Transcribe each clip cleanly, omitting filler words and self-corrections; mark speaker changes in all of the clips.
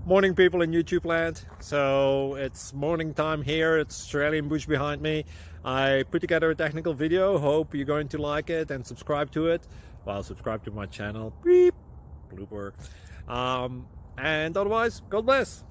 Speaker 1: Morning, people in YouTube land. So it's morning time here. It's Australian bush behind me. I put together a technical video. Hope you're going to like it and subscribe to it. Well, subscribe to my channel. Beep. Blooper. And otherwise, God bless.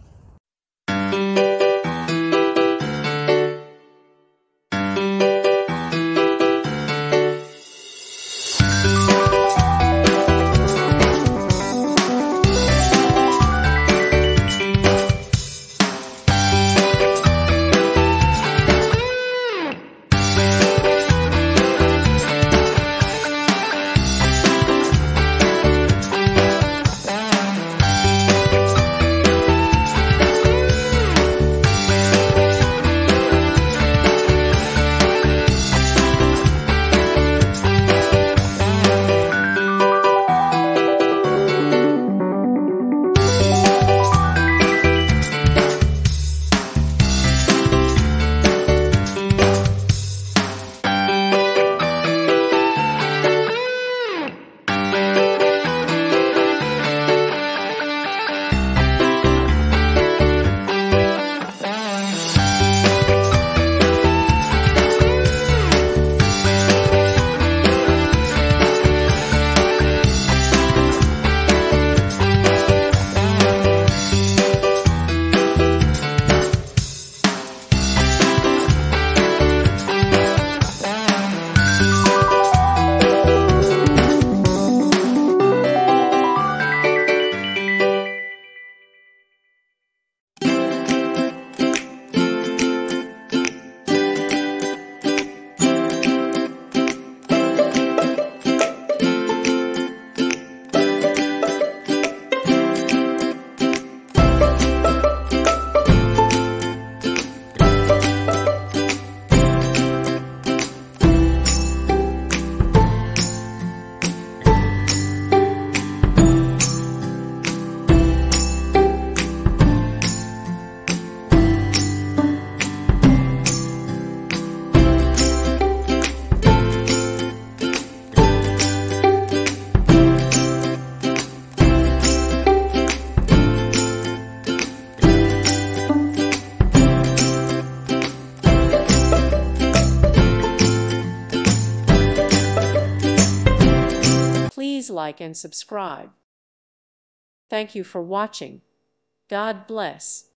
Speaker 2: Please like and subscribe. Thank you for watching. God bless.